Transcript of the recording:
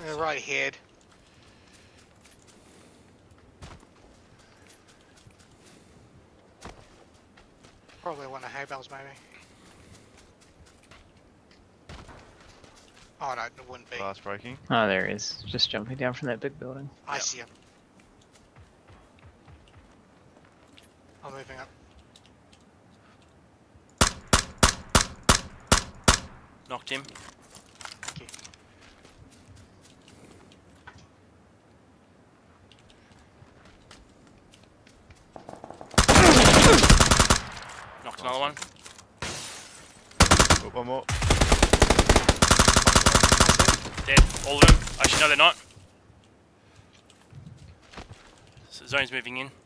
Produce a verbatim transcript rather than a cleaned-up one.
Uh, right ahead. Probably one of hay bales, maybe. Oh no, it wouldn't be. Glass breaking. Oh, there he is. Just jumping down from that big building. I Yep. see him. I'm moving up. Knocked him. Thank you. Knocked another one. Oh, one more. Dead. All of them. Actually, no, they're not. So zone's moving in.